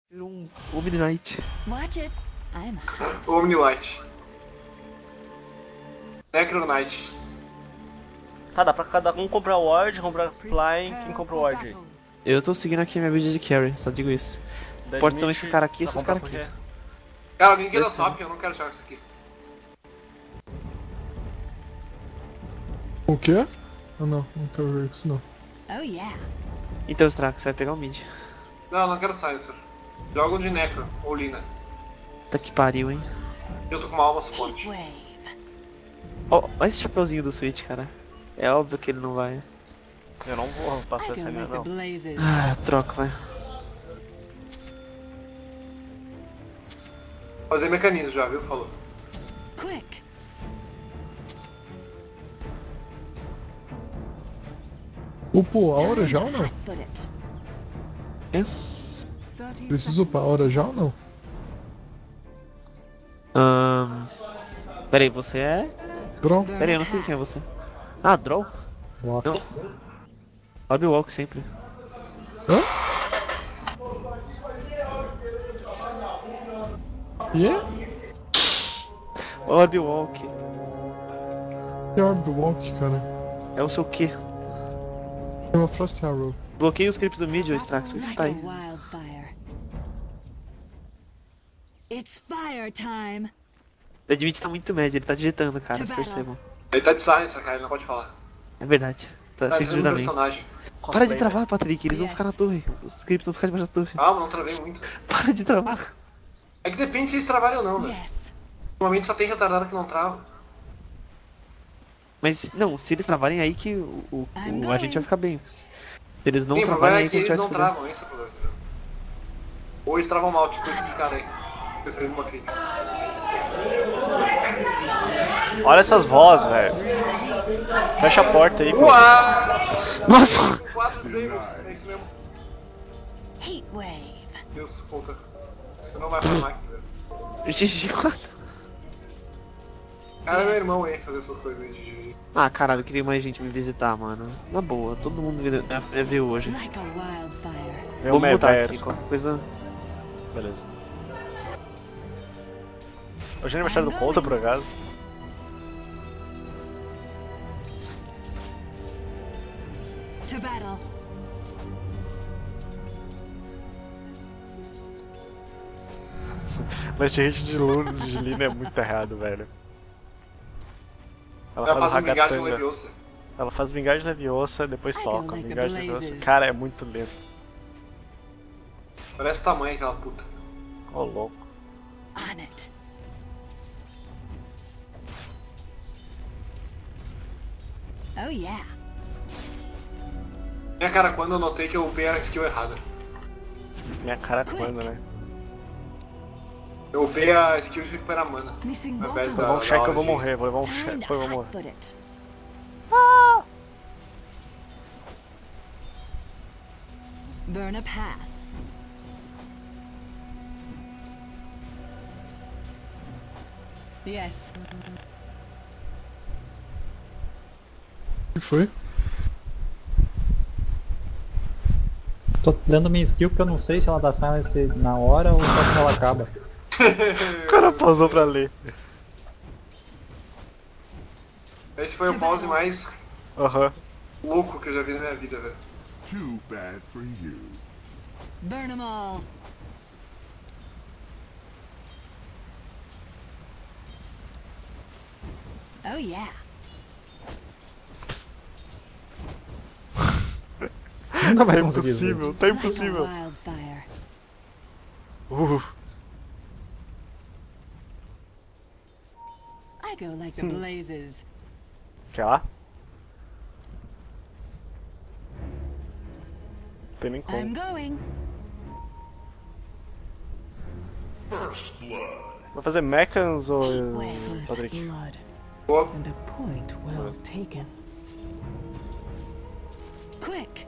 Virou um Omni-Knight. Watch it. I'm hot. Omni-Knight. Necro-Knight. Tá, dá pra cada um comprar Ward, comprar Flying, quem compra o Ward aí? Eu tô seguindo aqui a minha build de carry, só digo isso. Pode ser esses caras aqui e esses caras aqui. Cara, alguém quer dar swap? Eu não quero jogar isso aqui. O quê? Ah não quero ver isso não. Oh yeah. Então, Strax, você vai pegar o mid. Não, eu não quero Silencer. Joga um de Necro ou Lina. Tá que pariu, hein. Eu tô com uma alma Heat suporte. wave. Ó, olha esse chapeuzinho do Switch, cara. É óbvio que ele não vai. Eu não vou passar I essa go minha like the não. blazes. Ah, troca, vai. Fazer mecanismo já, viu? Falou. Quick. Upou a hora já ou não? Foot it. É? Preciso upar a hora já ou não? Peraí, você é. Draw. Peraí, eu não sei quem é você. Ah, Draw? Walk. Não. Orb Walk sempre. Hã? Yeah? Orb Walk. Que Orb Walk, cara? É o seu quê? É uma Frost Arrow. Bloqueia os creeps do mid, ô Strax, por que você Like tá a aí? wildfire. It's fire time. O Edmit tá muito médio, ele tá digitando, cara, vocês percebam. Ele tá de Silencer, cara, ele não pode falar. É verdade. Tá, Tá fez dizendo um justamente. personagem. Para de travar, Patrick, eles vão ficar na torre. Os creeps vão ficar debaixo da torre. Calma, não travei muito. Para de travar. É que depende se eles trabalham ou não, velho. Yes. Normalmente só tem retardado que não trava. Mas, não, se eles travarem aí que a gente vai ficar bem. Se eles não Sim, o travarem problema é aí que que a gente eles vai se não fuder. travam, esse é o problema. Entendeu? Ou eles travam mal, tipo esses caras aí. Terceiro uma crítica. Olha essas vozes, velho. Fecha a porta aí, pô. Uau! Nossa! 4 disables, é isso mesmo. Heat wave. Deus, conta. Você não vai farmar aqui, velho. GG, mano. Cara, é meu irmão aí fazer essas coisas aí de GG. Ah, caralho, eu queria mais gente me visitar, mano. Na boa, todo mundo veio hoje. Like a wildfire. Vem o Vamos botar Mever. aqui, qualquer coisa. Beleza. Hoje é aniversário do Conta, por acaso. To battle. Mas hit de Lina é muito errado, velho. Ela Ela faz faz um vingate no ragatanga. Leviosa. Ela faz vingagem Leviosa, depois I toca. go like the Vingagem Leviosa. blazes. Cara, é muito lento. Parece tamanho aquela puta. Ô, louco. On it. Oh yeah. Minha cara, quando eu notei que eu upei a skill errada. Minha cara quando, né? Eu upei a skill de recuperar mana. Missing Ao invés Vou da, levar um cheque, eu vou hora de- morrer. Vou levar um Time cheque, to depois eu vou hot morrer. foot it. Burn a path. Yes. O que foi? Tô dando minha skill porque eu não sei se ela dá silence na hora ou só se ela acaba. O cara pausou pra ler. Esse foi o pause mais Aham. louco que eu já vi na minha vida, velho. Too bad for you. Burn them all. Oh yeah. Nunca vai Tá conseguir. impossível, tá Like a impossível. wildfire. I go like the blazes. Quer lá? Tem nem como. I'm going. Vai fazer Mechans ou Wave. Patrick? Blood Boa. and a point well taken. Quick.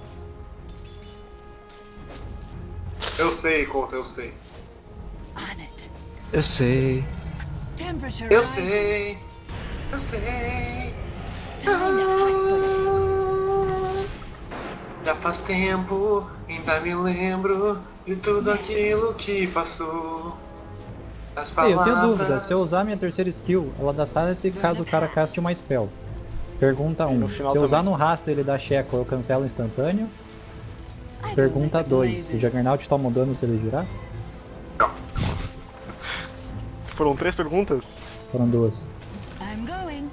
Eu sei, Couto, eu sei. On it. Eu sei. Temperature Eu rising. sei. Eu sei. Time to hot foot it. Já faz tempo, ainda me lembro de tudo aquilo que passou. As Ei, palavras... eu tenho dúvida, se eu usar minha terceira skill, ela dá silence caso o cara caste uma spell. Pergunta 1. no final Se eu usar também. no rastro ele dá check ou eu cancelo instantâneo? I Pergunta will let the 2. O blazes. Juggernaut toma dano se ele girar? Foram 3 perguntas? Foram 2. I'm going.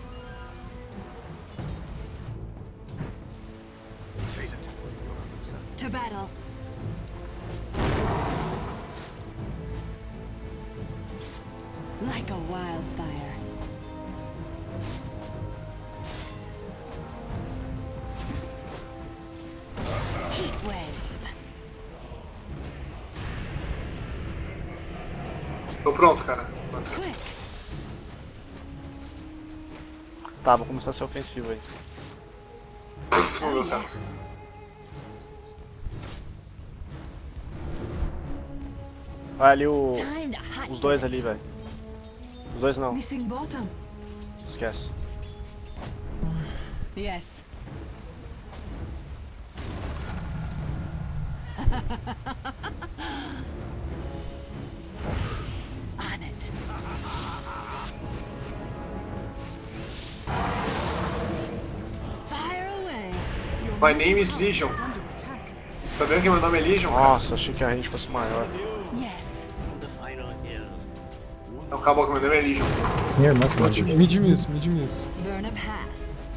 To battle. Like a wildfire. Heat wave. Tô pronto, cara. Pronto. Quick. Tá, vou começar a ser ofensivo aí. Não deu certo. Olha ali o... Time to hot os dois ali, velho. Os dois não, Missing bottom. esquece. Yes. On it. Fire away. My name is Legion. Is under attack. Tá vendo que meu nome é Legion, cara? Nossa, achei que a range fosse maior. Yes. Não, acabou que meu nome é Legion. Minha irmã que manda. Mid miss, mid miss. Burn a path.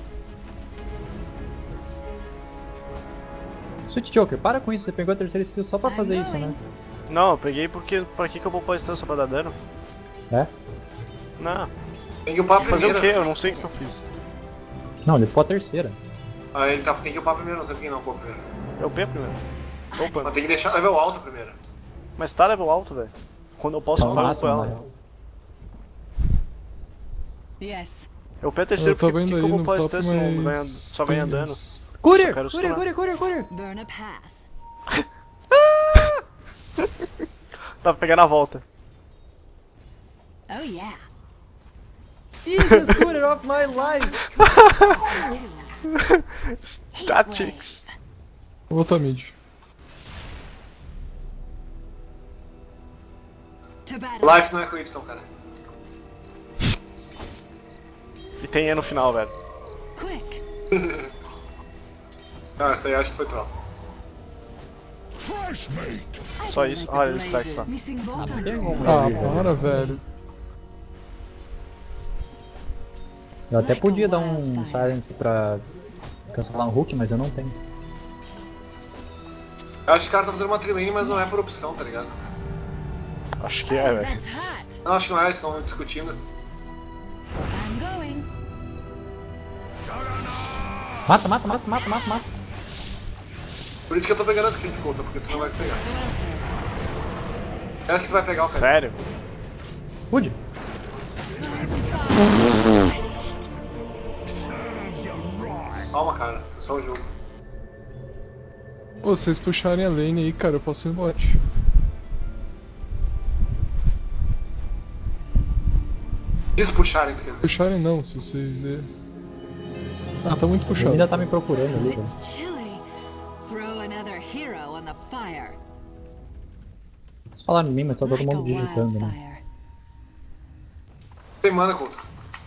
Sweet Joker, para com isso, você pegou a terceira skill só pra I'm fazer isso, né? going. Não, eu peguei porque... Pra que eu vou pôr stun só pra dar dano? É? Não, Tem que upar fazer o primeiro. quê? Eu não sei o que eu fiz. Não, ele pôs a terceira. Ah, ele tá, tem que upar primeiro, não sei por que não upou primeiro. Eu P primeiro. Opa, Mas tem que deixar level alto primeiro. mas tá level alto, velho. Quando eu posso Tá no upar, eu máximo, upo na ela. real. Yes. Eu P a terceira Eu tô porque, vendo porque aí eu vou no pôr top, stun se não ganha, mas... só ganha tem dano. uns- Courier! Só quero Courier, stunar. courier, courier, courier! Burn a path. Dá pra pegar na volta. Oh yeah. Easiest courier of my life! Statics. Vou botar mid. To battle. Life não é com Y, cara. E tem E no final, velho. Quick. Não, essa aí eu acho que foi troll. Fresh mate. Só isso. Olha o stack lá. Missing bottom. Tem como Ah, reviver. para, velho. Eu até podia dar um silence pra cancelar um hook, mas eu não tenho. Eu acho que o cara tá fazendo uma trilane, mas não é por opção, tá ligado? Acho que é, velho. That's hot. Não, acho que não é, eles estão discutindo. I'm going. Mata, mata, mata, mata, mata, mata. Por isso que eu tô pegando as critical, tá? Porque tu não vai pegar. Swelter. Eu acho que tu vai pegar o cara. Sério? Pude. Calma, cara, é só o jogo. Ô, se vocês puxarem a lane aí, cara, eu posso ir no bot. Diz puxarem, tu quer dizer. Puxarem não, se vocês... Ah, tá muito Ele puxado. ainda tá me procurando ali, velho. It's chilly. Throw another hero on the fire. Vocês falaram em mim, mas tá todo Like a mundo digitando, né? wildfire. Tem mana, Couto.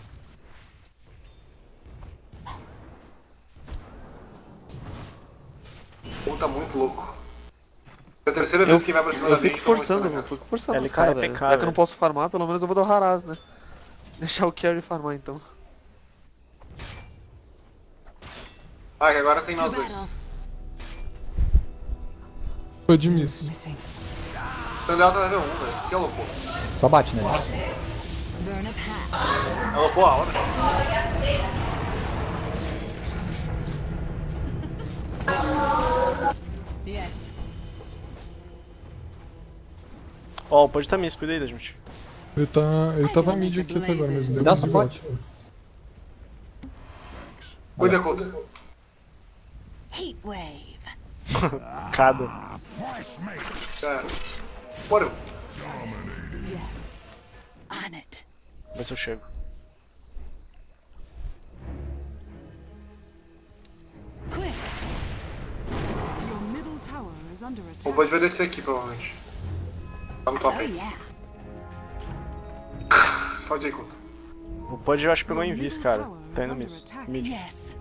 O tá muito louco. É a terceira vez que vai pra cima da Eu fico gente, então forçando, vai eu ser fico forçando LK os caras, é velho. PK, Já que eu não velho. posso farmar, pelo menos eu vou dar o Haraz, né? Deixar o carry farmar, então. Ah, que agora tem To nós dois. battle. Foi de miss. Missing. Tandela tá level 1, velho. Que alopou? Só bate nele. Burn a path. Alopou a hora. Yes. Ó, pode estar miss, cuida aí, gente. Ele tava mid aqui até agora, mas deu Dá um suporte. desbloque. Cuida, Couto. Heat wave. Cada. Cara. Bora. On it. Vê se eu chego. Quick. is under O attack. Bud vai descer aqui, provavelmente. Tá no top Oh aí. yeah. Pode ir, conta. O Pudge eu acho que pegou em vice, cara. Tá indo mid. Yes.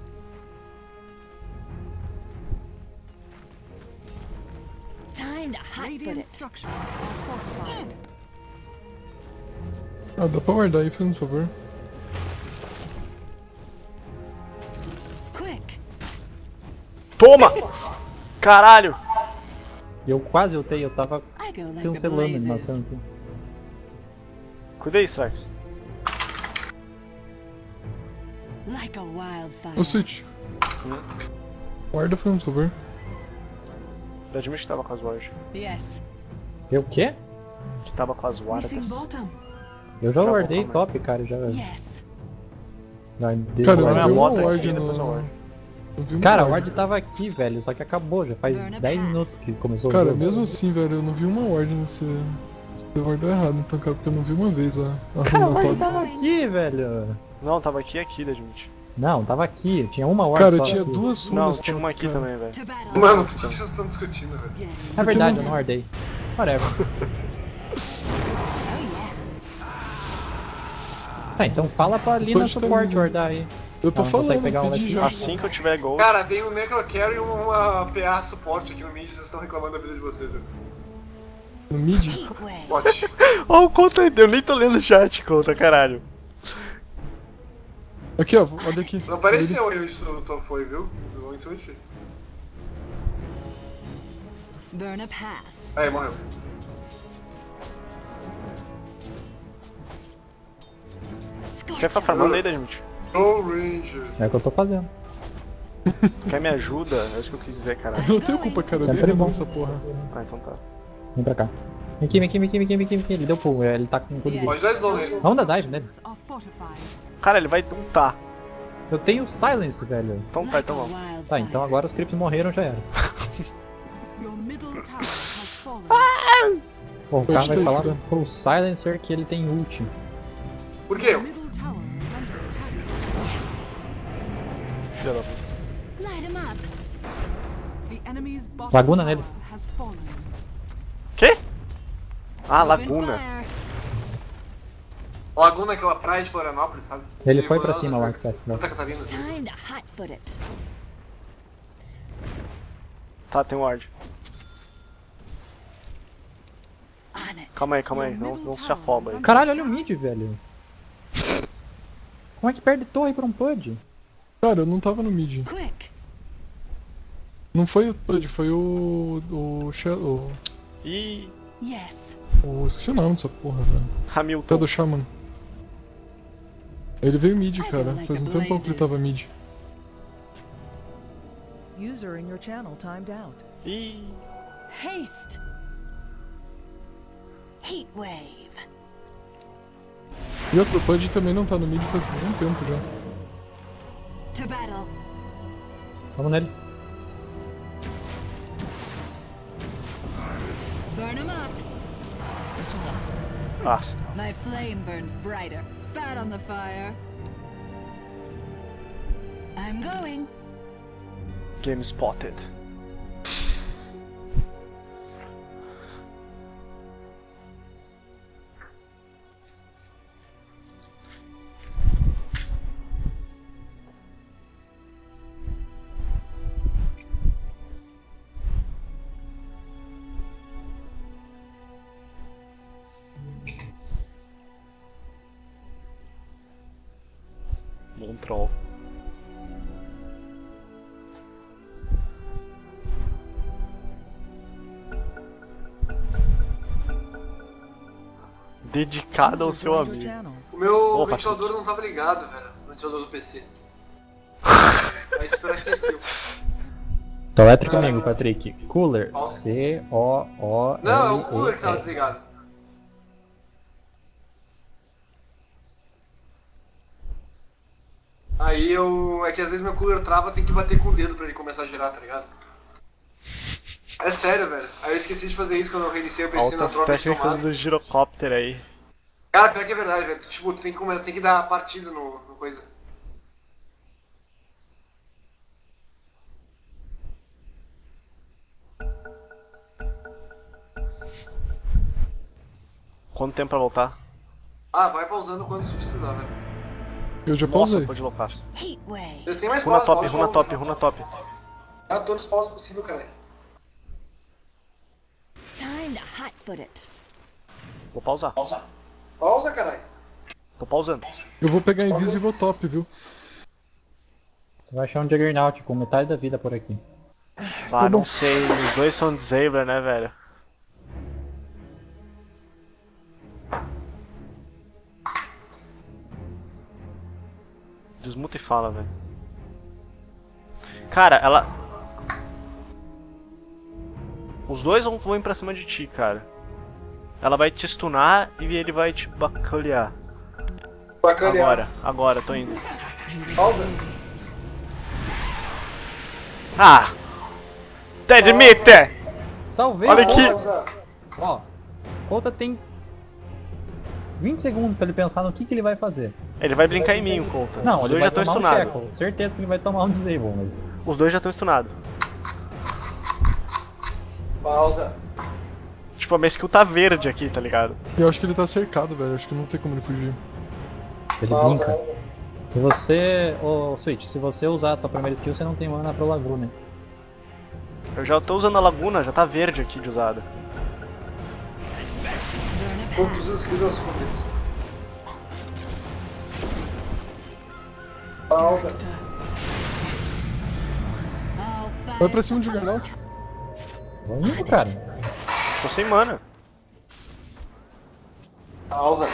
Time to hot-foot Radiant it. structures are fortified. Ah, dá pra guardar aí, por favor. Quick. Toma! Caralho! E eu quase ultei, eu tava I go like the cancelando a blazes. animação aqui. Cuida aí, Strax. Like a wildfire. Ô, Switch. Guarda, por favor. Da admite que tava com as wards. Yes. Eu o quê? Que tava com as Missing wardas. bottom. Eu já Já vou guardei comer. top, cara, já. Yes. já Cara, Agora eu minha vi uma moto ward aqui e depois a no... ward. eu vi uma Cara, a ward. ward tava aqui, velho, só que acabou, já faz Burn a 10 path. minutos que começou o Cara, jogo. mesmo assim, velho, eu não vi uma ward nesse... Você guardou errado, então, cara, porque eu não vi uma vez a Cara, a runa ward top. tava aqui, velho. Não, tava aqui e aqui, da admite. Não, tava aqui, tinha uma ward Cara, só tinha aqui. duas Não, runas tinha top, uma aqui cara. também, velho. To battle. Mano, por que vocês estão discutindo, velho? Get in. É verdade, eu não guardei. Whatever. Oh yeah. Tá, então fala pra ali na Pode ter suporte um- guardar aí. Eu tô Ela não consegue falando, pegar um pedi left já. Assim que eu tiver gol. Cara, tem um Necro Carry e uma PA suporte aqui no mid, vocês estão reclamando da vida de vocês, velho. No mid? Heat wave. Bot. Ó, o conta aí, eu nem tô lendo o chat, conta, caralho. Aqui, ó, olha aqui. Não apareceu aí onde o Tom foi, viu? Vou em cima de ti. Burn a path. Aí, morreu. Scorch. Quer ficar farmando aí, da admite? Go Ranger. É o que eu tô fazendo. Quer me ajuda? É isso que eu quis dizer, caralho. Eu não tenho culpa, cara, eu Sempre dei bom. nessa porra. Ah, então tá. Vem pra cá. Vem aqui, vem aqui, vem aqui, vem aqui, vem aqui, vem aqui. Ele deu pull, ele tá com tudo. Pode dar slow nele. Vamos dar dive nele. Are fortified. Cara, ele vai tuntar. Eu tenho silence, velho. Então tá, então vamos. Wildfire. Tá, então agora os creeps morreram, já era. Your middle tower has fallen. Bom, o cara vai Gostei, falar tá. pro silencer que ele tem ult. Por quê? Your middle tower is under attack. Filha da puta. Light him up. The enemy's bottom Laguna tower nele. has fallen. Quê? Ah, Open Laguna. fire. Laguna é aquela praia de Florianópolis, sabe? Ele E foi pra Florianópolis, cima lá, esquece, Santa Catarina. Time to hot-foot it. Tá, tem ward. On it. Calma aí, não se afoba aí. Caralho, olha o mid, velho. Como é que perde torre pra um PUD? Cara, eu não tava no mid. Quick. Não foi o Pud, foi o Ih, Yes. esqueci o nome dessa porra, velho. Tá Hamilton. do Shaman. Ele veio mid, I cara. don't like Faz um the tempão que ele blazes. tava mid. User in your channel timed out. Ih, Haste. Heat wave. E outro Pud também não tá no mid faz muito tempo já. To battle. Vamos nele. Burn him up. ah. My flame burns brighter. Fat on the fire. I'm going. Game spotted. Bom troll. Dedicado ao User seu joined your amigo. channel. O meu Opa, ventilador tudo. não tava ligado, velho. O ventilador do PC. Aí espero que aqueceu. Então letra comigo, Patrick. Cooler. C-O-O-L-E-R. Não, é o cooler que tava desligado. Aí eu. É que às vezes meu cooler trava, tem que bater com o dedo pra ele começar a girar, tá ligado? É sério, velho. Aí eu esqueci de fazer isso quando eu reiniciei o PC na Altas troca de técnicas tomada. do girocóptero aí. Cara, pior que é verdade, velho. Tipo, tem que dar a partida no coisa. Quanto tempo pra voltar? Ah, vai pausando quando você precisar, velho. Eu já Nossa, pausei. pode loucaço. Heatwave. Vocês têm mais Runa pausa, top, runa top, runa top. Ah, todos os pausas possível, cara. Time to hot-foot it. Vou pausar. Pausa, caralho. Tô pausando. Eu vou pegar Invisible Top, viu? Você vai achar um Juggernaut com metade da vida por aqui. Ah, não sei. Os dois são Disabler, né, velho? Desmuta e fala, velho. Cara, ela... Os dois vão ir pra cima de ti, cara. Ela vai te stunar e ele vai te bacalhar. Agora, tô indo. Pausa. Ah! Te admite! Salvei! Olha aqui! Pausa. Ó, Conta tem 20 segundos pra ele pensar no que ele vai fazer. Ele vai brincar em mim, o Conta. Não, Os ele dois já vai estão tomar um stunados. Shackle. Certeza que ele vai tomar um Disable, mas... Os dois já estão stunados. Pausa. Tipo, a minha skill tá verde aqui, tá ligado? Eu acho que ele tá cercado, velho. Acho que não tem como ele fugir. Ele Pausa. brinca. Se você... Ô, Switch, se você usar a tua primeira skill, você não tem mana pro Laguna. Eu já tô usando a Laguna, já tá verde aqui de usada. Todos os skills nas cabeças. Pausa. All Vai five. pra cima de Juggernaut. Vamos indo, cara. Tô sem mana. Pausa.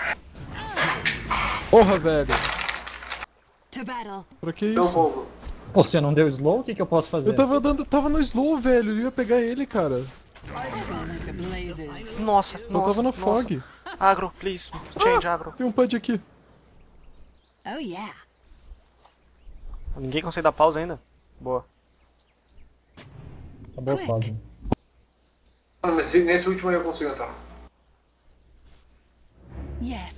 Porra, velho. To battle. Pra que Deu isso? pouso. Pô, você não deu slow? O que eu posso fazer? Eu tava no slow, velho. Eu ia pegar ele, cara. Like the blazes. Nossa, Eu nossa, tava na nossa. fog. Agro, please. Change agro. Tem um pud aqui. Oh yeah. Ninguém consegue dar pausa ainda? Boa. Acabou a fase. Mano, mas nesse último aí eu consigo entrar. Yes.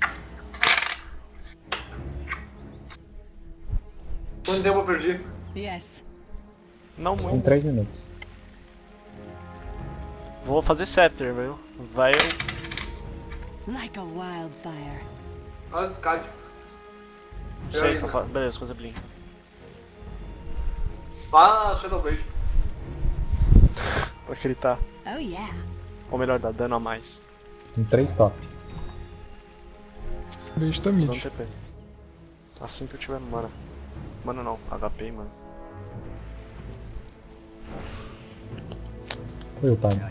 Quanto tempo eu perdi? Yes. Não Tem muito. 3 minutos. Vou fazer Scepter, viu? Vai eu. Like a wildfire. Olha o descade. Não sei o que eu faço. Beleza, vou fazer Blink. Vá, Shadow Blade. Pra gritar. Oh yeah. Ou melhor, dar dano a mais. Tem 3 top. Beijo tá Vou dar um mid. TP. Assim que eu tiver mana. Mana não, HP, mano. Foi o time.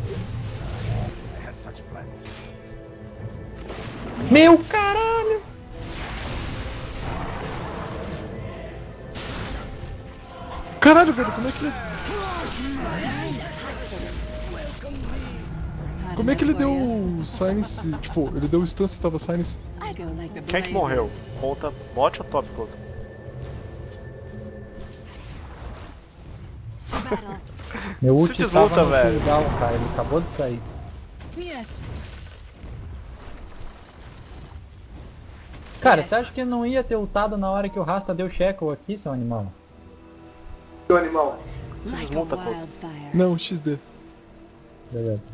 Meu caralho! Caralho, velho, como é que ele... Como é que ele deu o Silence? Tipo, ele deu o stun se tava Silence? I go like the Quem é que blazes. morreu? Conta bot ou top, Conta? To battle. Meu Se ult desmuta, estava no velho. cooldown, cara. Ele acabou de sair. Yes. Cara, Yes. você acha que não ia ter ultado na hora que o Rasta deu Shackle aqui, seu animal? Seu animal. Like a desmuta, pô. wildfire. Não, XD. Beleza.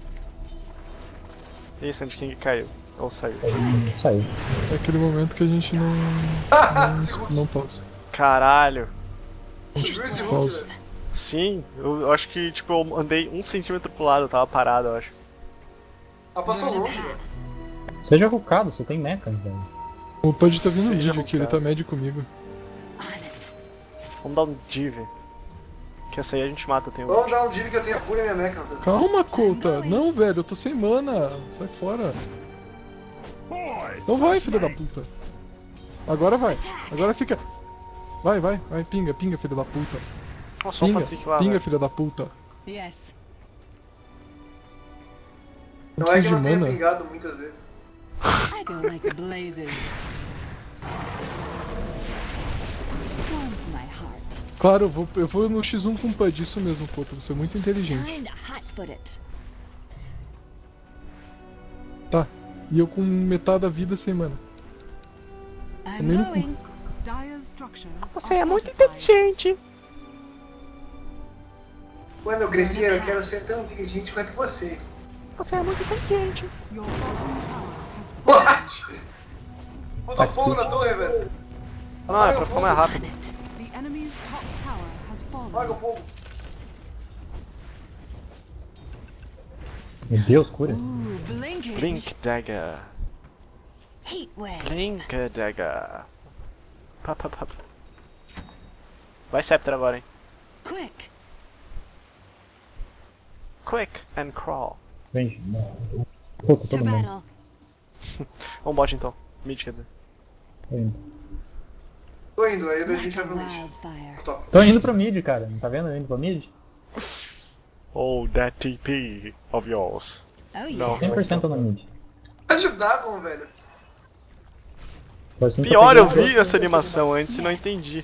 E Sand King caiu. Ou saiu. Saiu. É aquele momento que a gente não pausa. Caralho. Viu esse Hulk, Pausa. velho? Sim, eu acho que tipo, eu andei 1 centímetro pro lado, eu tava parado, eu acho. Ah, passou longe, velho. Seja rucado, você tem mechas, velho. O pud tá vindo Seja vídeo aqui, ele tá médio comigo. On it. Vamos dar um div. Que essa aí a gente mata, tem um. Vamos dar um div que eu tenho a cura em minha mecha, Zé. Calma, Couta. Não, velho, eu tô sem mana. Sai fora. Não vai, filho da puta. Agora vai. Agora fica... Vai, pinga, filho da puta. Nossa, só um Pinga, Patrick lá, pinga, velho. filho da puta. Yes. Não Não é que precisa eu não de tenha mana. pingado muitas vezes. I go like the blazes. Warms my heart. Claro, eu vou no X1 com o pud, isso mesmo, Couta. Você é muito inteligente. Time to hot-foot it. Tá. E eu com metade da vida sem mana. I'm Nem no going. Dire structures. Você é muito inteligente. Quando eu crescer, eu quero ser tão inteligente quanto você. Você é muito inteligente. Your bottom tower has fallen. What? Bota fogo na torre, velho. Não, é pra ficar mais rápido. The enemy's top tower has Apaga fallen. o fogo. Meu Deus, cura. Ooh, blinkage. Blink Dagger. Heat wave. Blink Dagger. Pá, pá, pá. Vai Scepter agora, hein. Quick. Quick and crawl. Vem. Puta, To todo mundo. battle. Vamos bot então. Mid, quer dizer. Tô indo. Tô indo, aí a Like gente a vai pro mid. wildfire. Top. Tô indo pro mid, cara. Não tá vendo eu indo pro mid? Oh, that TP of yours. Oh yeah. Não. 100% no mid. Ajudar com, velho. Foi assim que Pior, eu peguei. vi essa animação antes e não entendi.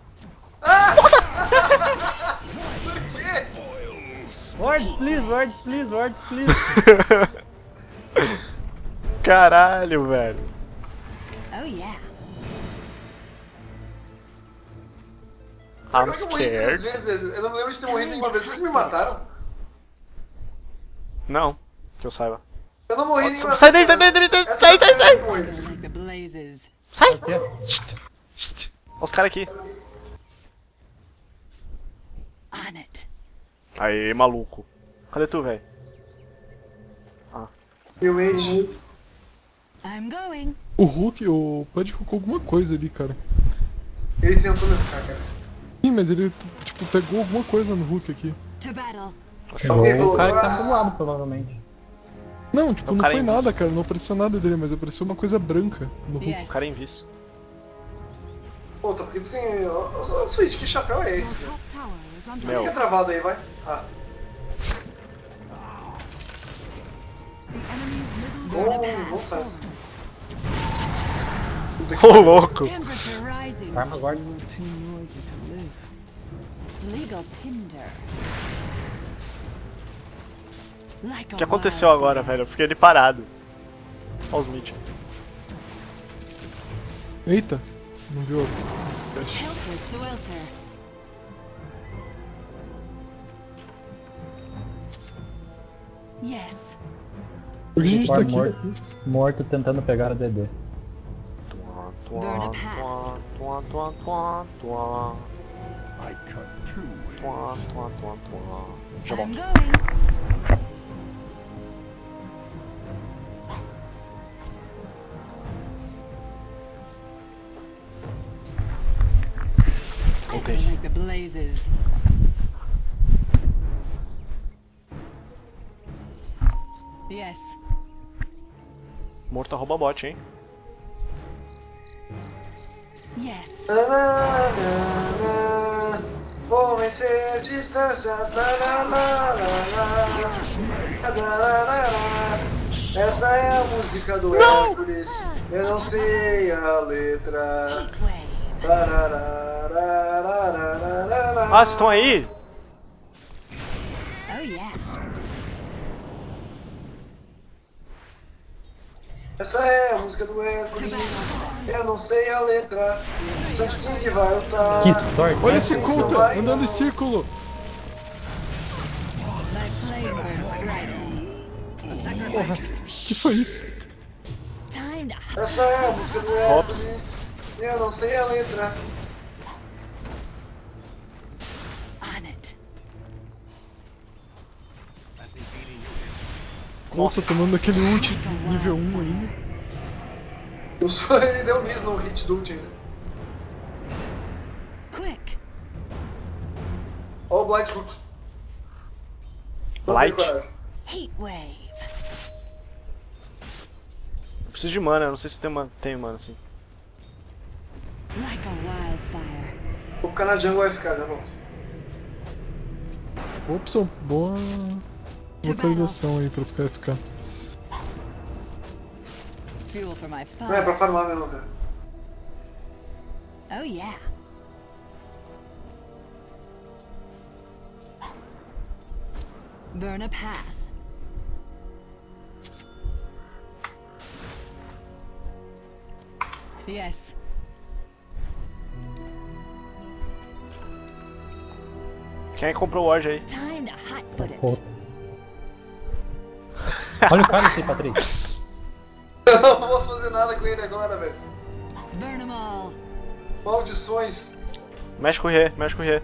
Wards, please, wards, please, wards, please. Caralho, velho. Oh yeah. I'm Agora que eu morri 3 scared. vezes, eu não lembro de ter morrido nenhuma vez. Vocês me mataram? Não, que eu saiba. Eu não morri nenhuma vez. Sai daí, sai daí, sai daí, Essa sai, é a sai, primeira sai. vez que eu morri. Like the blazes. Sai! Aqui, ó. Shht. Olha os caras aqui. On it. Aê, maluco. Cadê tu, velho? Meu mage. I'm going. O Hulk, o Pud colocou alguma coisa ali, cara. Ele tentou me ficar, cara. Sim, mas ele, tipo, pegou alguma coisa no Hulk aqui. To battle. Alguém Chegou falou, o cara que "Ah." tá do lado, provavelmente. Não, tipo, O não cara foi é nada, invis. cara. Não apareceu nada dele, mas apareceu uma coisa branca no Hulk. Yes. O cara é invis. Pô, tá porque tu tem. Ô, Switch, que chapéu é Your esse? top tower is under Meu. Fica travado aí, vai. Ah. The enemy's middle Bom, tower bom has senso. fallen. Ô, louco. Temperature rising. Armas wards. Too noisy to live. Legal tinder. Like O que aconteceu agora, velho? Eu fiquei ali parado. Olha os mid. Eita, não viu outro. Flash. Helter swelter. Yes. Por que a gente tá aqui? Morto tentando pegar a DD. Burn a path. I cut two Já I'm volto. going. Voltei. Like the blazes. Yes. Morto arroba bot, hein? Yes. Nananana, vou vencer distâncias. Nananana, essa é a música do Hércules. Eu não sei a letra. Heat wave. Ah, vocês estão aí? Oh yeah. Essa é a música do Hércules. Eu não sei a letra. Só de quem vai lutar. Que sorte! Olha esse Não conta, vai, andando em não. círculo. My flame burns brighter. Porra, que foi isso? Time to Essa é a música do Hércules. Eu não sei a letra. on it. Nossa, tomando aquele ult nível 1 ainda. Ele deu miss no hit do ult ainda. Quick. Ó o Blight Hook. Blight? Heat wave. Eu preciso de mana, eu não sei se tem mana assim. Like a wildfire. Vou ficar na jungle vai ficar, já volto. Opção, boa localização aí pra ficar FK. Fuel for my Não é fire. pra farmar mesmo, cara. Oh yeah. Burn a path. Yes. Quem é que comprou o Ward aí? Time to hot foot it. Pô, Olha o cálice aí, Patrick. Eu não posso fazer nada com ele agora, velho. Burn them all. Maldições. Mexe com o Rê, mexe com o Rê.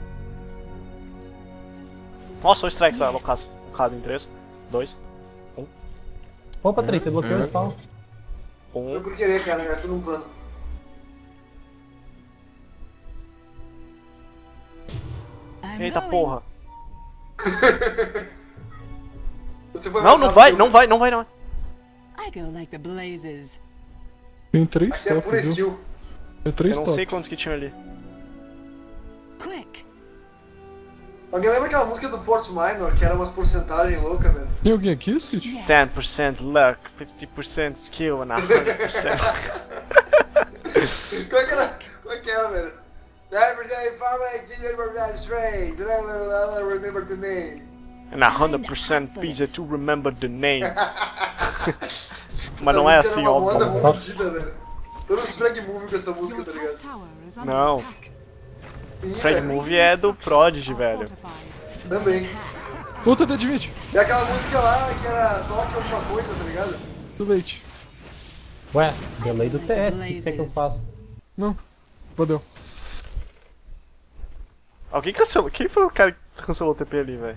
Nossa, o strike está alocado em 3, 2, Ô, Patrick, você bloqueou o spawn. Foi 1. por querer, cara, é tudo um plano. I'm Eita going. porra. Você foi Não, mais não rápido vai, que eu. não vai, não vai, não. I go like the blazes. Tem 3 Aqui é top, pura viu? skill. Tem 3 Eu não top. sei quantos que tinham ali. Quick. Alguém lembra aquela música do Fort Minor, que era umas porcentagens loucas, velho? Tem alguém aqui, Cid? Yes. 10% luck, 50% skill and 100%. Como é que era, velho? Every day, far away, straight. Remember the name. And 100% visa to remember the name. Mas Essa não é música assim, era uma moda óbvio. fodida, velho. Todos os frag movie com essa música, Your tá top ligado? tower is under Não. attack. Sim, Frag velho. Movie é do Prodigy, velho. Fortified. Também. Luta de admit. E aquela música lá que era toque alguma coisa, tá ligado? Do leite. Ué, delay do TS, o que você quer que eu faça? Não. Valeu. Alguém cancelou. Quem foi o cara que cancelou o TP ali, velho?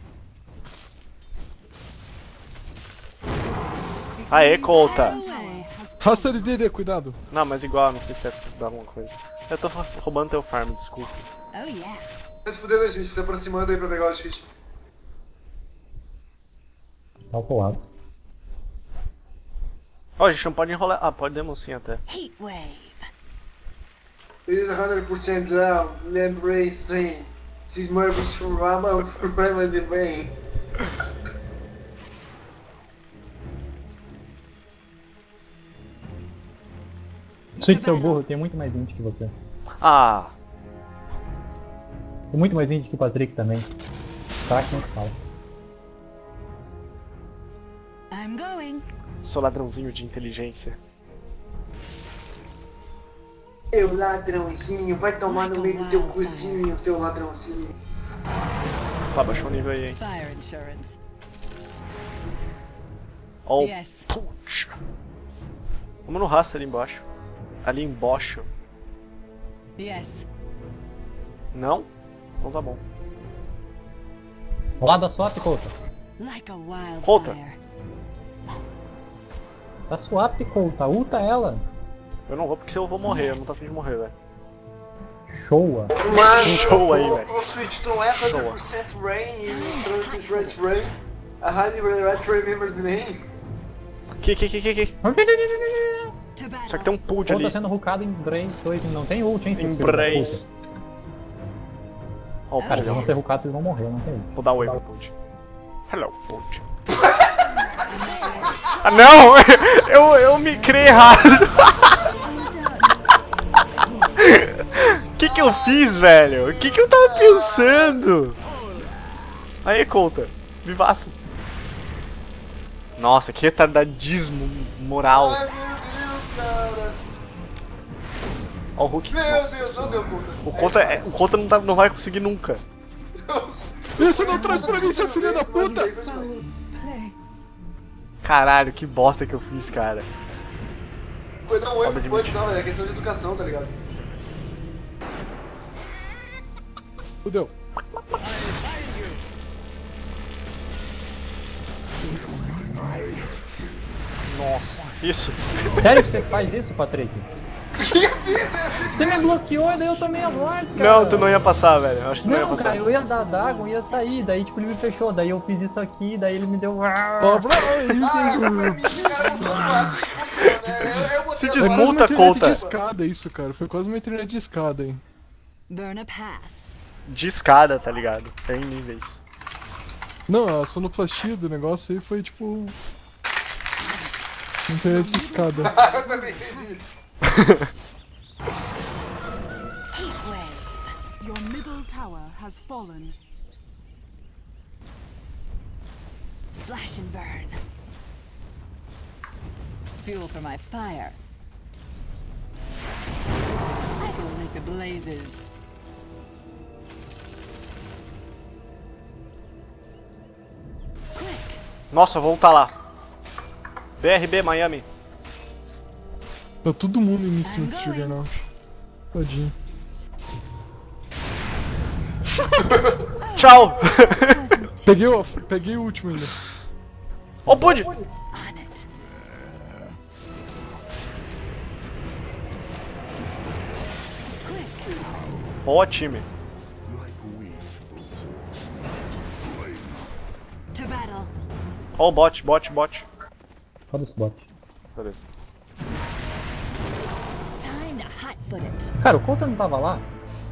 Aê, Colta! Away. Rasta de DD, cuidado. Não, mas igual, não sei se é dar alguma coisa. Eu tô roubando teu farm, desculpa. Oh yeah. Tá se fudendo, gente, se aproximando aí pra pegar o cheat. Tá pro lado. Ó, a gente não pode enrolar. Ah, podemos sim até. Heat wave. It is 100% down, lembrei stream. She's nervous for Rama, for Rama the Rain. Switch, seu burro, tem muito mais int que você. Ah, Tem muito mais int que o Patrick também. Tá, que não se fala. I'm going. sou ladrãozinho de inteligência. Seu ladrãozinho, vai tomar no meio do teu cozinho, seu ladrãozinho. Pá, baixou o nível aí, hein. Fire insurance. Oh, Yes. puxa. Vamos no rastro ali embaixo. Ali embaixo. Yes. Não? Então tá bom. Ao lado da swap, Couta. Like a Volta. wildfire. Da swap, Couta. Ulta ela. Eu não vou porque eu vou morrer, eu não tô afim de morrer, velho. Showa. Mano, Show aí, velho. O Switch não é 100% rain e o Strange Red Rain. I highly remember the name. Que? To battle. Só que tem um pool Couta ali. sendo hookado em 3, 2, não tem ult, hein? Em seus filhos da Brace. Ó, o puta. Cara, eles pool. vão ser hookados, vocês vão morrer, não tem ult. Vou dar oi pro Pood. Hello, Pood. Ah, não! Eu me criei errado. Que eu fiz, velho? O que eu tava pensando? Aí, Couta. Vivaço. Nossa, que retardadismo moral. Ai meu Deus, cara. Ó o Hulk. Meu Nossa Deus, não senhora. deu conta. O Couta não vai conseguir nunca. Isso não traz pra mim, seu filho da puta! Caralho, que bosta que eu fiz, cara. Foi dar um oi Pode pro admitir. Punch, não, é questão de educação, tá ligado? Fudeu. Nossa. Isso. Sério que você faz isso, Patrick? Você me bloqueou e daí eu tomei a morte, cara. Não, tu não ia passar, velho. Eu acho que tu não ia Não, passar. cara, eu ia dar Dagon, ia sair, daí tipo ele me fechou, daí eu fiz isso aqui, daí ele me deu. Ó, pra Pra mim, esse cara não né? Eu botei Se a desmonta, bola- uma internet Couta. de escada isso, cara. Foi quase uma internet de escada, hein. Burn a path. De escada, tá ligado? É em níveis. Não, a sonoplastia do negócio aí foi tipo... internet de escada. Eu também entendi isso. Heat wave. Your middle tower has fallen. Slash and burn. Fuel for my fire. I go like the blazes. Quick. Nossa, vou voltar lá. BRB, Miami. Tá todo mundo em cima desse Juggernaut. Tadinho. Tchau! Peguei o último ainda. Ó o Pud! On it. Quick. Ó time. To battle. Ó o bot. Olha esse bot. Beleza. Time to hot-foot it. Cara, o Coulter não tava lá?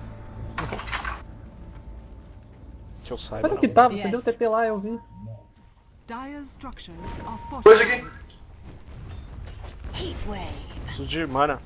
Que eu saiba. Claro não. que tava, você Yes. deu TP lá, eu vi. Dire's structures are Dois fortified. aqui. Heat wave. Preciso de mana.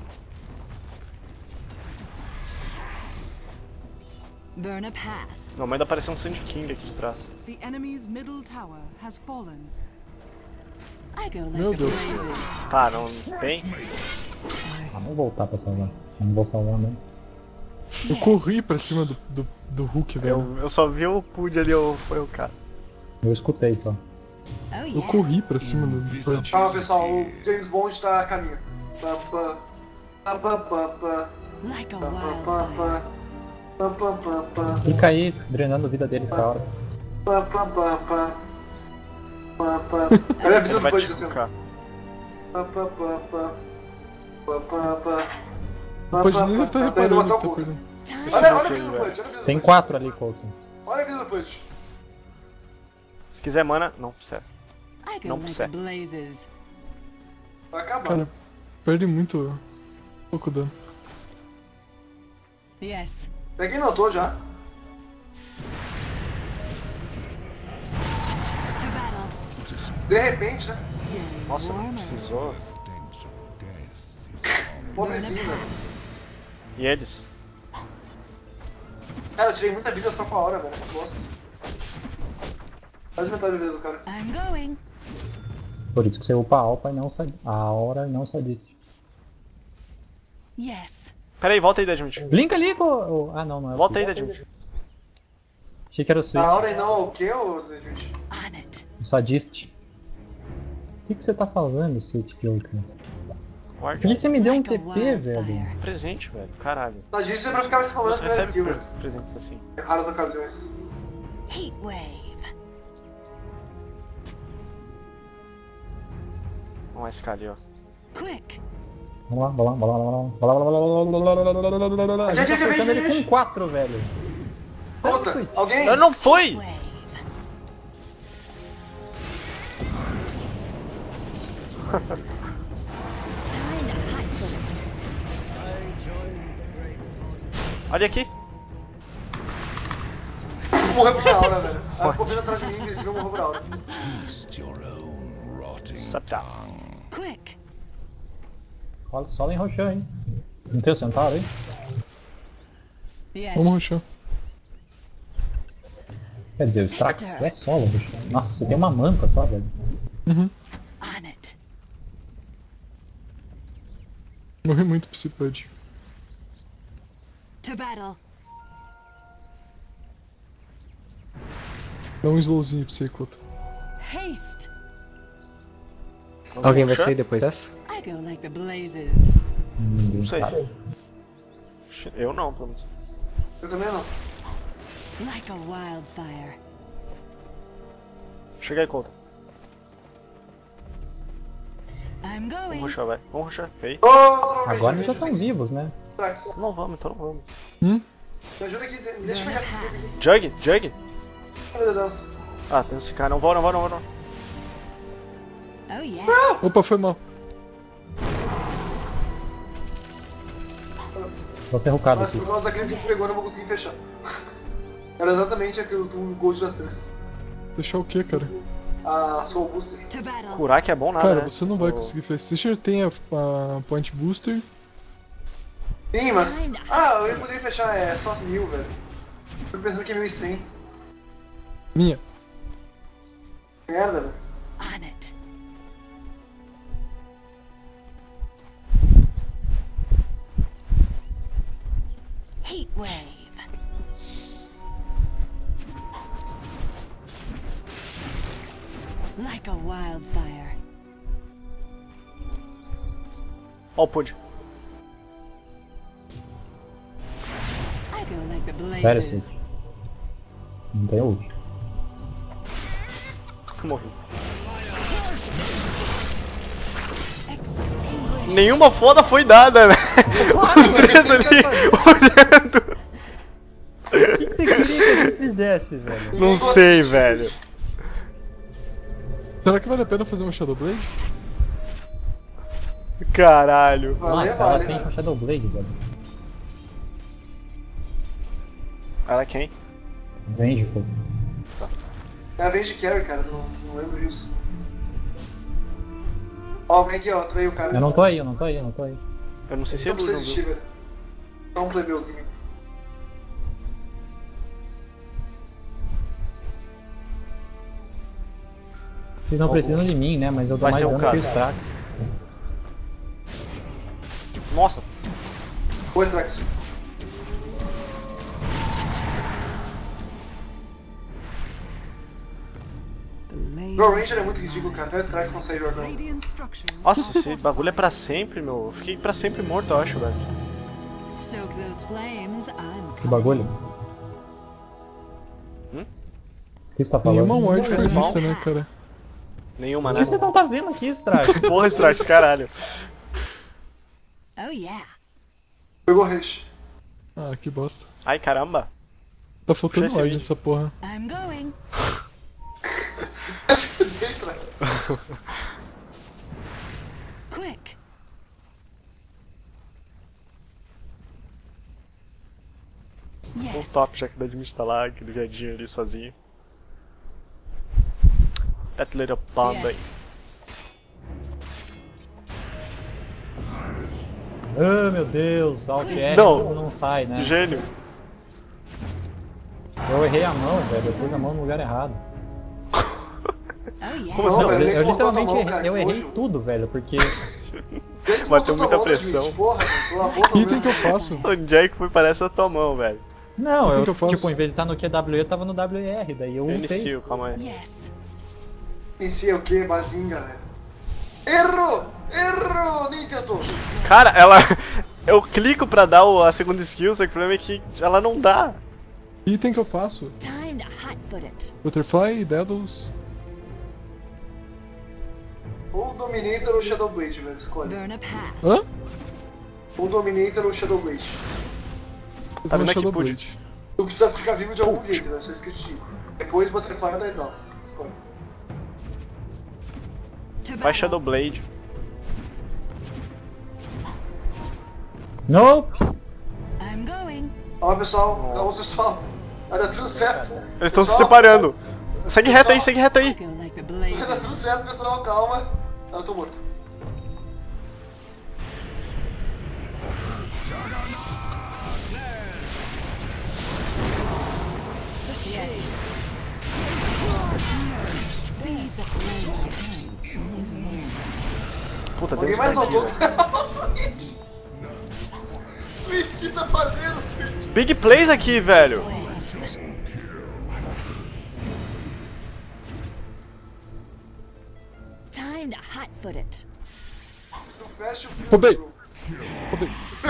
Burn a path. Não, mas ainda apareceu um Sand King aqui de trás. The enemy's middle tower has fallen. I go like Meu the Deus. blazes. Tá, não tem? Ah, não vou voltar pra salvar. Não vou salvar mesmo. Eu corri pra cima do Hulk, velho. Eu só vi o Pud ali, foi o cara. Eu escutei só. Oh Eu yeah. corri pra cima do Pud. Calma, pessoal, o James Bond tá a caminho. Pá, pá. Pá, pá, pá, pá. Like a Pá, pá, wildfire. pá. Pá, pá, pá, pá. Fica aí, drenando a vida deles pra hora. Pá, pá, pá, pá. Pá, pá. Olha a vida Ele do vai Bud te descendo. cucar. Pá, pá, pá, pá. Pá, pá, pá. O Pud nem deve estar Tá indo reparando matar que o tá Coulter. coisa. Time Esse Olha a Hulk vida aí, do velho. Bud, olha a vida do Tem Bud. 4 ali, Coulter. Olha a vida do Bud. Se quiser mana, não, sério. I go Não like precisa. the blazes. Vai acabar. Cara, perde muito pouco dano. Yes. Até quem notou já. To battle. De repente, né? Nossa, não precisou. Pobrezinho, velho. E eles? Cara, eu tirei muita vida só com a hora, velho. Que bosta. Quase metade da vida do cara. I'm going. Por isso que você upa a Alpa e não sai. A hora e não sadiste. Yes. Pera aí, volta aí, Deadmint. Linka ali com. Ah, não, não é. Volta aí, Deadmint. Achei que era o Switch. Na hora e não o quê, ô gente? On it. O sadiste. O que você tá fazendo, Switch Joker? Guarda. Por que você me deu um Like a TP, velho? wildfire. Presente, velho. Caralho. Só disse pra ficar se falando Você com essa recebe skill, velho. presentes assim. Em raras ocasiões. Heat wave. Vamos lá, esse cara ali, ó. Quick. Vamos lá, vamos lá, vamos lá, vamos lá. A gente tá acertando ele com 4, velho. Puta, alguém? Eu não foi! Wave. Time to hot-foot it. Olha aqui. Morreu por hora, velho. Ela ficou vindo atrás de mim, invisível, morreu por hora. Sata. Quick. Olha, só em Roshan, hein? Não tem o Centauro aí? Yes. Vamos rushar. Quer dizer, o Strax é solo, Roshan. Nossa, você tem uma manta só, velho. On it. Morri muito pra esse Pud. To battle. Dá um slowzinho pra você, Kota. Haste. Alguém vai sair depois dessa? I go like the blazes. Ninguém sei. sabe. Eu não, pelo menos. Eu também não. Like a wildfire. Chega aí, Colton. I'm Vamos going. rushar, vai. Vamos rushar. Aí. Ô, Agora eles já estão vivos, né? Strax, Não vamos, então não vamos. me ajuda aqui, me deixa pegar esse skill aqui. Jug? Meu Deus. Ah, tem esse cara. Não vou, não vou, não vou. Não. Oh yeah. Opa, foi mal. Vou ser rucado Mas aqui. por causa daquele que pegou, eu não vou conseguir fechar. Era exatamente aquilo, o Gold das três. Deixar o que, cara? A Soul Booster. To battle. Curar que é bom nada, Cara, né? você não vai Ô, conseguir fechar. Você já tem a Point Booster. Sim, mas... Ah, eu ia poder fechar, é só 1000, velho. Tô pensando que é 1100. Minha. Merda, velho. On it. Heat wave. Like a wildfire. Ó o Pud. I go like the blazes. Sério, Cid? Não tem ult. Morri. Extinguish. Nenhuma foda foi dada, né? Os três ali olhando. O que você queria que a gente fizesse, velho? Não sei, velho. Será que vale a pena fazer uma Shadow Blade? Caralho. Nossa, ela tem com Shadow Blade, velho. Ela é quem? Vengeful. É a vez de carry, cara, não lembro disso. Ó, vem aqui, ó, traiu o cara. Eu não tô aí, eu não tô aí, eu não tô aí. Eu não sei se é Não Blue, precisa não, desistir, viu? velho. Só um plebeuzinho. Vocês não precisam de mim, né? Mas eu dou Vai mais ser o dano que cara. os Strax. Nossa. Boa, Strax. Bro, Ranger é muito ridículo, cara. Até o Strax consegue jogar. Radiant structures. Nossa, esse bagulho é pra sempre, meu. Eu fiquei pra sempre morto, eu acho, velho. Stoke those flames. I'm Que coming. bagulho. O que você tá falando? Nenhuma ward foi Respawn. vista, né, cara? Nenhuma, O né? que você não tá vendo aqui, Strax? Porra, Strax, caralho. Oh yeah. Pegou o Rage. Ah, que bosta. Ai, caramba. Tá faltando Puxa esse ward vídeo. nessa porra. I'm going. Strax. Quick. Um Yes. top, já que dá de me instalar aquele viadinho ali sozinho. That little panda aí. Yes. Ah, meu Deus, Alt R Não. não sai, né? Gênio. Eu errei a mão, velho. Eu pus a mão no lugar errado. Oh yeah. Como assim? Não, velho, Eu nem botou a literalmente mão, cara, eu que errei nojo. tudo, velho, porque Ele Bateu botou muita tua mão, pressão. gente, porra, pelo amor Que de item que eu Deus. faço? Onde é que foi? Parece a tua mão, velho. Não, O que eu, que eu faço? tipo, em vez de estar no QWE, eu tava no WR, daí eu Eu ultei. inicio, calma aí. Yes. Pensei o quê? Bazinga, velho. Errou! Errou! Nem tentou. Cara, ela... Eu clico pra dar a segunda skill, só que o problema é que ela não dá. Que item que eu faço? Time to hot-foot it. Butterfly, Daedalus. Ou Dominator ou Shadow Blade, velho. Escolhe. Burn a path. Hã? Ou Dominator ou Shadow Blade. Tá vendo Usando aqui, Shadow Pud? Blade. Tu precisa ficar vivo de algum jeito, né? Só isso que eu te digo. Depois Butterfly ou Daedalus. Escolhe. To Vai battle. Shadow Blade. Nope! I'm going. Ó, pessoal. Ó, pessoal. Vai dar tudo certo. Eles estão se Pessoal, separando. Segue reto aí, segue reto I aí. go like the Vai dar blazes. tudo certo, pessoal. Calma. Ah, eu tô morto. Yes. Be the blaze. Puta, deu um Alguém mais stun aqui, notou? velho. Switch, o que tá fazendo, Switch? Big plays aqui, velho. Time to hot-foot it. Tu fecha o filme. Roubei. bro. Roubei.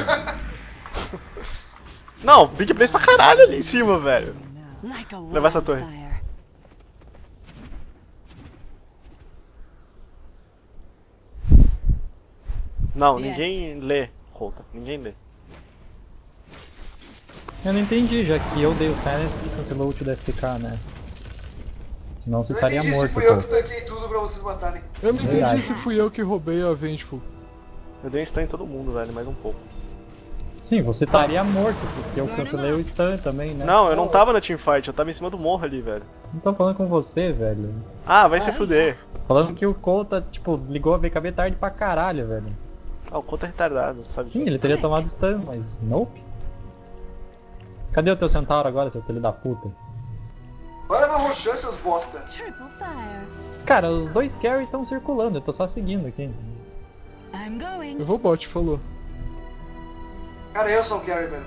Não, big plays pra caralho ali em cima, velho. Like a Leva essa torre. wildfire. Não, Yes. ninguém lê, Rota. Ninguém lê. Eu não entendi, já que eu dei o silence que cancelou o ult da SK, né? Senão você Eu não estaria entendi se morto, fui eu pô. que tanquei tudo pra vocês matarem. Eu não entendi Verdade. se fui eu que roubei a Vengeful. Eu dei um stun em todo mundo, velho, mais um pouco. Sim, você estaria morto, porque eu cancelei o stun também, né? Não, eu não tava na teamfight, eu tava em cima do morro ali, velho. Não tô falando com você, velho. Ah, vai se fuder. Falando que o Colta, tipo, ligou a BKB tarde pra caralho, velho. Ah, o conta é retardado, sabe Sim, disso. ele teria tomado stun, mas nope. Cadê o teu centauro agora, seu filho da puta? Vai levar Roshan, seus bosta. Triple fire. Cara, os dois carry estão circulando, eu tô só seguindo aqui. I'm going. Eu vou bot, falou. Cara, eu sou o carry, velho.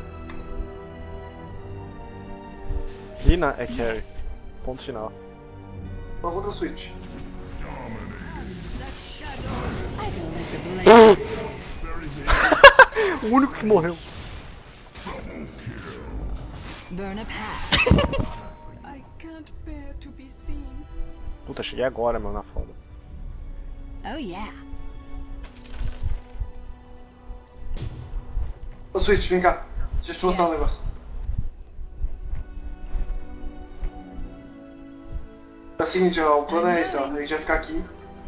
Lina é carry. Yes. Ponto final. Só vou no Switch. I go like the blazes. O único que morreu. Burn a path. I can't bear to be seen. Puta, cheguei agora, mano, na foda. Oh yeah. Ô Switch, vem cá. Deixa eu te mostrar um negócio. É o seguinte, ó, o plano é esse, ó. A gente vai ficar aqui.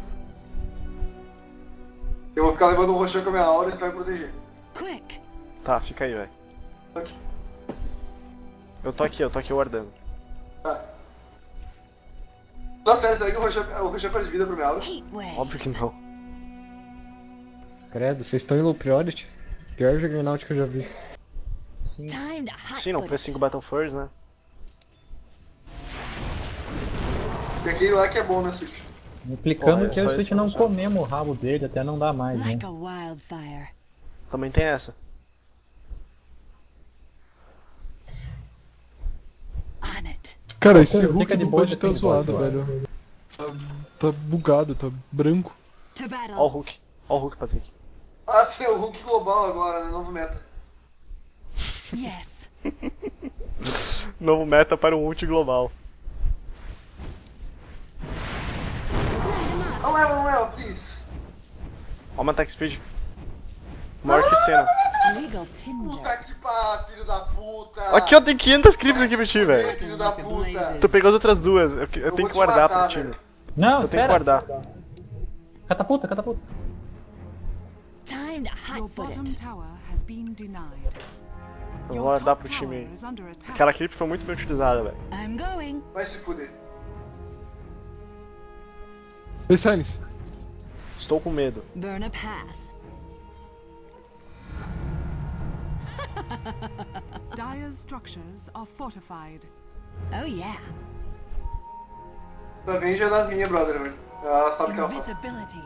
Eu vou ficar levando o roxão com a minha aura e tu vai proteger. Quick. Tá, fica aí, velho. Aqui. Eu tô aqui guardando. Tá. Nossa, sério, será que o roxão perde vida pra minha aura? Heat wave. Óbvio que não. Credo, vocês estão em low priority? Pior Juggernaut que eu já vi. Time to hot Sim, não foot fez it. 5 Battle First, né? Porque aquele lá que é bom, né, Switch? Implicando Pô, é que só a gente esse não não, só. comemos o rabo dele até não dá mais, né? Like a wildfire. Também tem essa. On it. Cara, esse Fica Hulk de não boa, pode estar depende zoado, do velho. Tá bugado, tá branco. To battle. Ó o Hulk. Ó o Hulk, Patrick. Ah, sim, o Hulk global agora, né? Novo meta. Yes. Novo meta para um ult global. Não leva, please. Ó uma attack speed. Maior que cena. Legal Tinder. Puta que pá, filho da puta. Aqui, ó, tem 500 clips aqui pra ti, velho. Filho da puta. Tu pegou as outras duas. Eu vou tenho que te guardar matar, pro time. velho. Não, Eu tenho que espera! guardar. Catapulta. Time to Your hot foot bottom it. tower has been denied. Eu Your vou guardar top pro time. tower is under attack. Aquela clip foi muito bem utilizada, velho. I'm going. Vai se fuder. Ei, Silence. Estou com medo. Burn a path. Dire's structures are fortified. Oh yeah. Da Venge é das minhas, brother, velho. Ela sabe o que ela faz. Invisibility.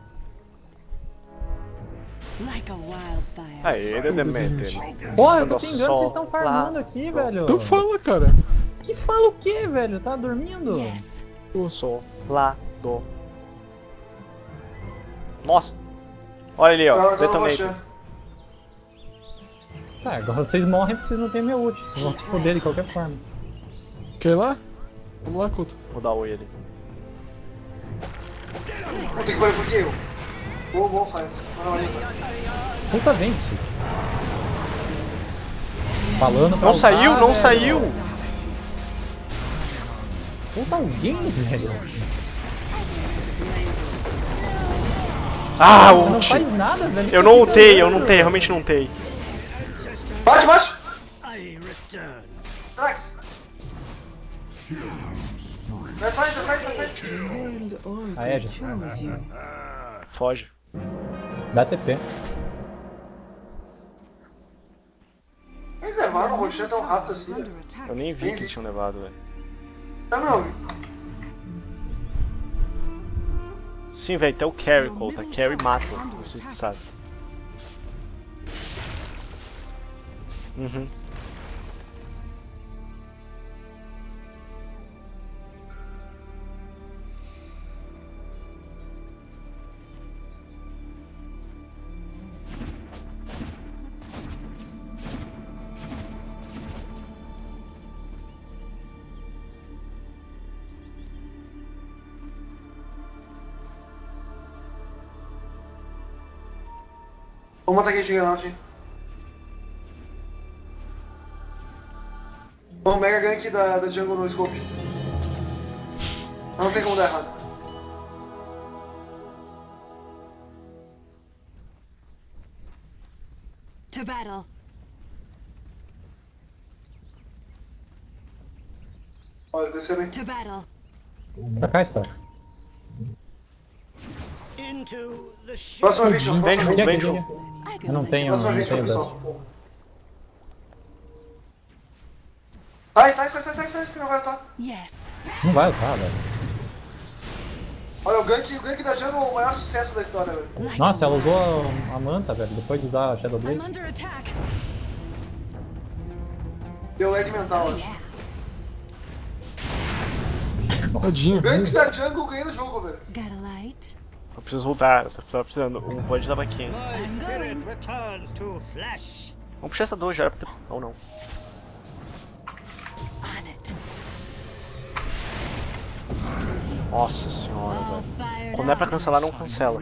Like a wildfire. Aê, ele é the master. Porra, eu Sendo tô pingando, só vocês estão farmando lá aqui, do- velho. Então fala, cara. Que fala o quê, velho? Tá dormindo? Yes. Sou lá do. Nossa! Olha ali, ó. Ela tá no Detonator. roxão. Tá, agora vocês morrem porque vocês não têm meu ult. Vocês vão se foder de qualquer forma. Quer ir lá? Vamos lá, Couto. Vou dar oi ali. Puta que pariu, por que eu? Bom, Science. Puta vem, filho. Falando pra Não usar, saiu, não velho. saiu! Puta alguém, velho. Ah, Você não ult! faz nada, velho. Eu não ultei, realmente não ultei. Bate! Trax! Sai! Ah, é, já. Foge. Dá TP. Eles levaram o roxão tão rápido assim, Under velho. attack. Eu nem vi que eles tinham levado, velho. Não. Sim, velho, até o carry, Couta. Carry mata, não sei se tu sabe. Uhum. Vamos matar aqui de Juggernaut. Vamos mega gank da jungle no scope. Não tem como dar errado. To battle. Ó, eles desceram aí. To battle. Pra cá, Stacks. Próxima vítima. Vem, Próxima Ju, vítima. vem, Aqui, Ju. aqui. Eu não tenho, Próxima não vítima, tenho pessoal. dano. Sai, senão vai lutar. Yes. Não vai lutar, velho. Olha, o gank da jungle é o maior sucesso da história, velho. Like Nossa, a ela usou a manta, velho, depois de usar a Shadow I'm Blade. under attack. Deu lag mental, Oh acho. yeah. Tadinho. Gank da jungle ganha o jogo, velho. Got a light? Eu preciso voltar, eu tô precisando. Um pode dar vaquinha. I'm going. Returns to flesh. Vamos puxar essa 2 já era pra ter. Ou não. On it. Nossa senhora, All velho. fired Quando é pra up. cancelar, não cancela.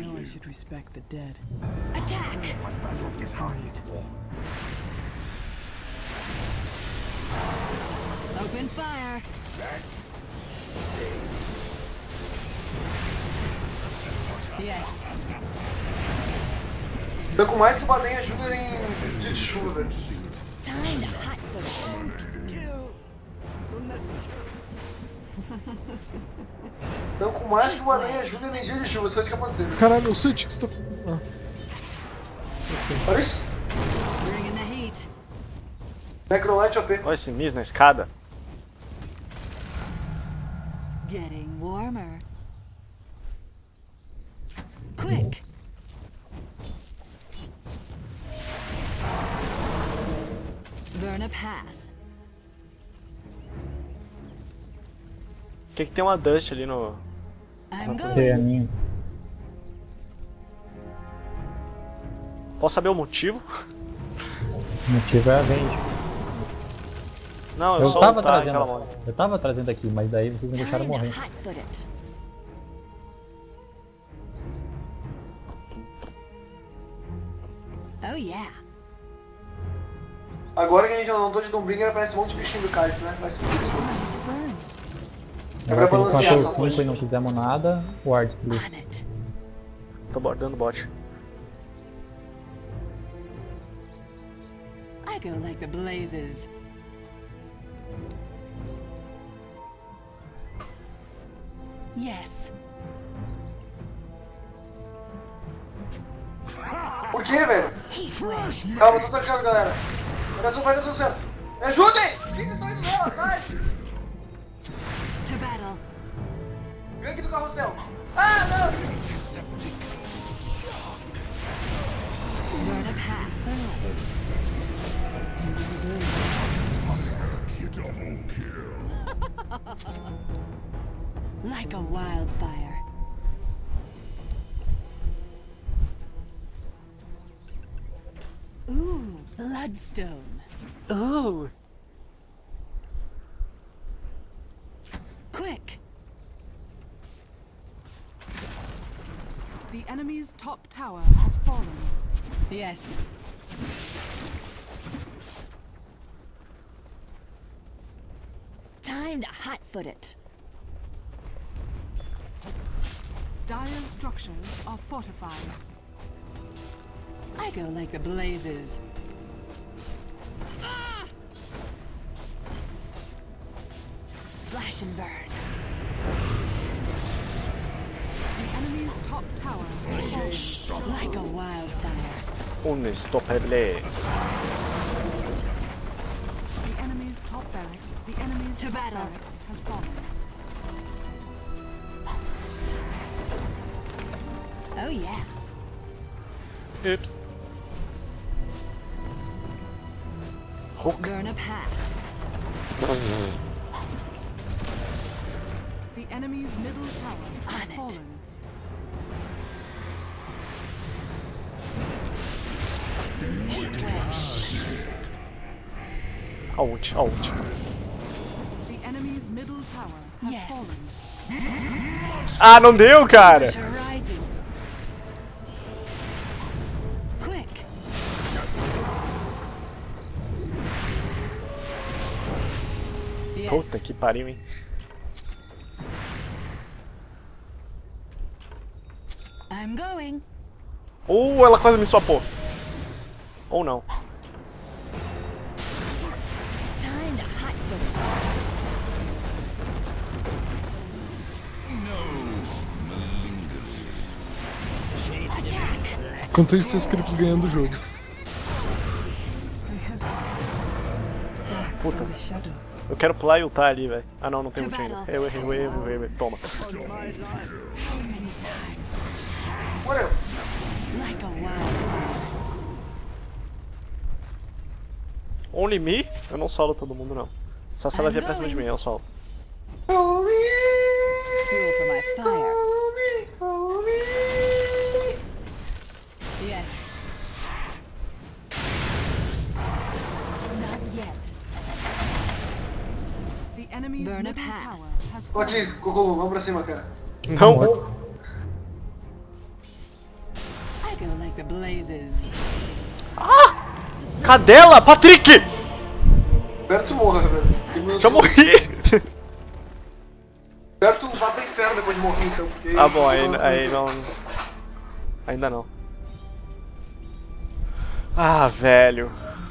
Attack. Open fire. Yes. Então, com mais que o Baden ajuda em dia de chuva, velho. Time to hot foot. Então, com mais que o Baden ajuda em dia de chuva, só isso que é possível. Caralho, o Switch que você tá. Ah. Olha isso. Bring in the heat. Necrolite OP. Olha esse Miss na escada. Getting warmer. Quick. Burn a path. Por que tem uma Dust ali no. I'm É a going. minha. Posso saber o motivo? O motivo é a vende. Não, Eu só tava lutar trazendo. aquela mão. Eu tava trazendo aqui, mas daí vocês me deixaram Time to morrer. hot foot it. Oh yeah. Agora que a gente não tô de Dombringer, aparece um monte de bichinho do cálice, né? Vai se fuder isso. Let's burn. Agora que a gente balancear matou essa os 5 coisa. e não fizemos nada, o Ward Plus. On it. Tô dando bot. I go like the blazes. Yes. Por que, velho? Heat wave. Calma, eu tô tancando, galera. Vai dar tudo certo. Me ajudem! Por que vocês estão indo nela? Sai! To battle. Vem aqui do carrossel. Ah, não! Burn a path. Like a wildfire. Ooh, bloodstone. Oh! Quick. The enemy's top tower has fallen. Yes. Time to hot-foot it. Dire's structures are fortified. I go like the blazes. Slash and burn. The enemy's top tower has fallen. Like a wildfire. Unstoppable. The enemy's top barrack. The enemy's To top battle. barracks has fallen. Oh yeah. Oops. Hook. Burn a path. The enemy's middle tower has On it. fallen. Heat wave. A ult, a ult. The enemy's middle tower has Yes. fallen. Ah, não deu, cara! Pressure rising. Quick. Yes. Puta que pariu, hein? I'm going. Ela quase me swapou. Ou não. Time to hot-foot it. Attack. Enquanto isso, os Crips ganhando o jogo. Puta. Eu quero pular e ultar ali, velho. Ah não, não tem To ult ainda. battle. Eu errei. Toma. Morreu. Like a wildfire. Only me? Eu não solo todo mundo, não. Só se ela vier pra cima de mim, eu solo. Follow me, Fuel for my fire. follow me, follow me. enemy's Burn a middle path. tower has Ó, fallen. aqui, Cocô, vamos pra cima, cara. Não. I go like the blazes. Cadela! Patrick! Espero que tu morra, velho. Já morri! Espero que tu vá pro inferno depois de morrer, então. Porque Ah, bom, aí não... Ainda não. Ah, velho.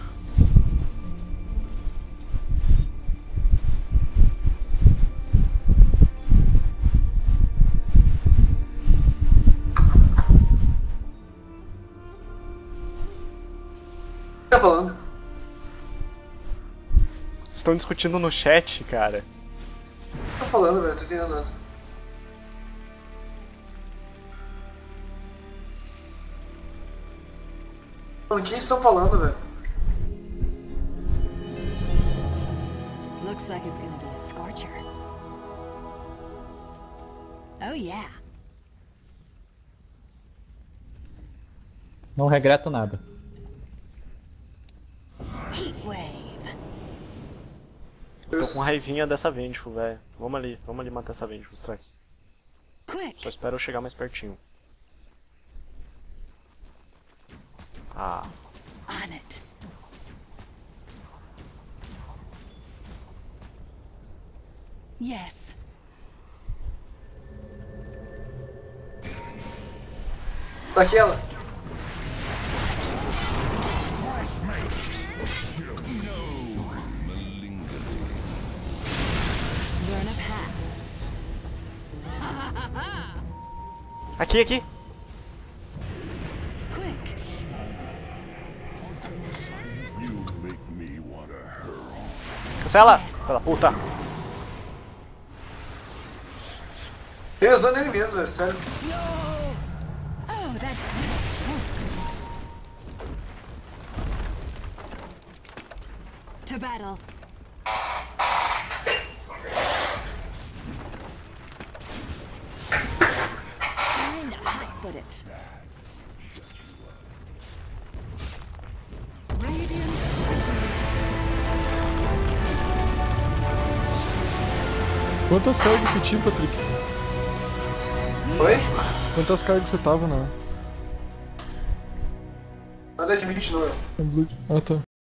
O que tá falando? Estão discutindo no chat, cara. O que tá falando, velho? Não tô entendendo nada. Mano, o que eles estão falando, velho? Looks like it's gonna be a scorcher. Oh yeah. Não regreto nada. Heat wave. Tô com raivinha dessa Vengeful, velho. Vamos ali matar essa Vengeful, Strax. Quick. Só espero eu chegar mais pertinho. Ah. On it. Yes. Daquela. Burn a path. Aqui, aqui! Quick. You make me wanna hurl. Cancela! Pela puta! Ele usou nele mesmo, velho, sério. Oh, that. To battle. Time to hot-foot it. Radiant. Quantas cargas você tinha, Patrick? Oi? Quantas cargas você tava na Nada de 20 não, Blood? Ah, tá.